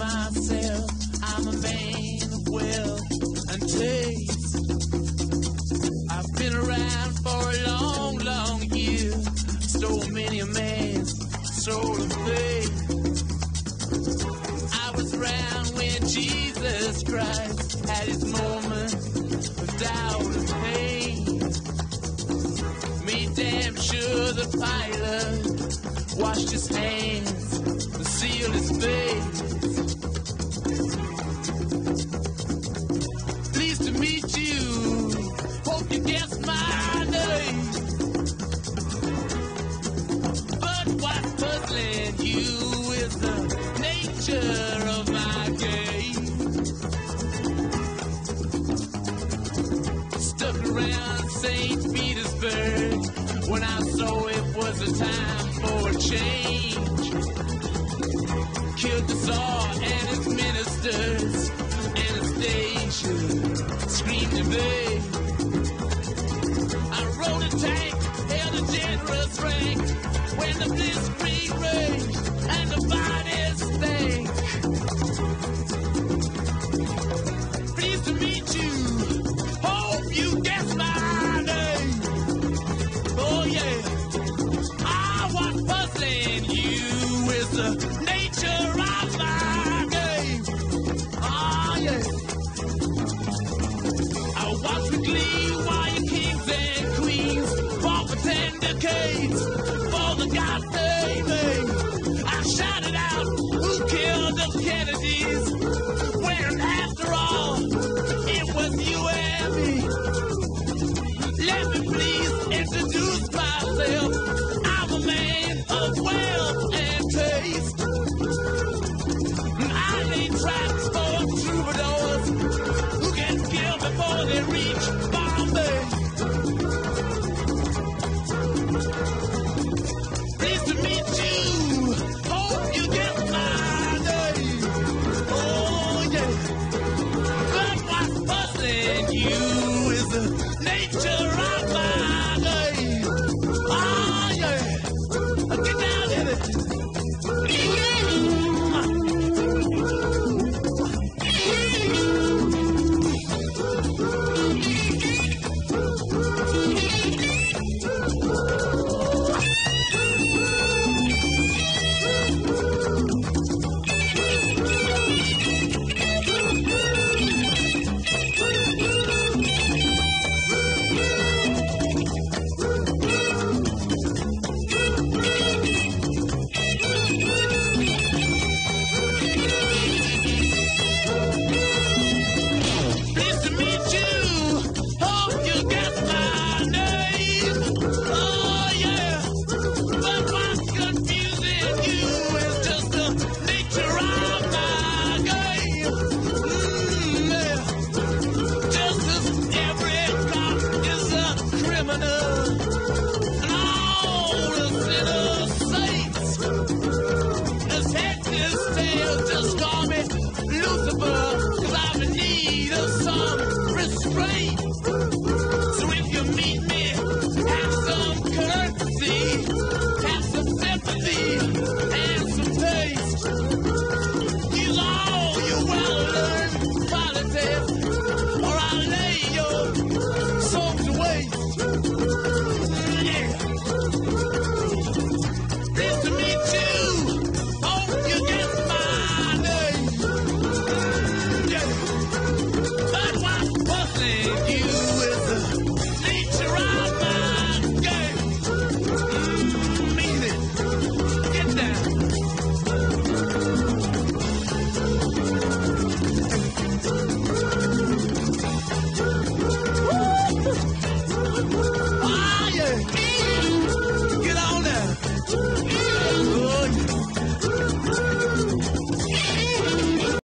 myself, I'm a man of wealth and taste. I've been around for a long, long year, stole many a man's soul of faith. I was around when Jesus Christ had his moment of doubt and pain. Made damn sure the Pilate washed his hands and sealed his face. Pleased to meet you, hope you guessed my name. But what's puzzling you is the nature of my game. Stuck around St. Petersburg when I saw it was a time for a change. Killed the Tsar and his ministers, Anastasia screamed in vain. I rode a tank, held a generous rank when the blitzkrieg raged and the bodies stank. Pleased to meet you, hope you guess my name. Oh yeah, what's puzzling you is the nature of my game. Oh yeah, I watch with glee while your kings and queens fought for 10 decades for the gods they made. I shouted out, who killed the Kennedys? When after all, it was you and me. Let me please introduce myself. I'm a man of wealth and taste. I lay traps for troubadours who can kill before they reach Bombay. Pleased to meet you, hope you get my name. Oh yeah, but what's puzzling you is the nature of my game. Oh yeah, get down in it. Pleased to meet you, hope you get my name. Oh yeah, but what's confusing you is just the nature of my game. Yeah. Just as every cop is a criminal,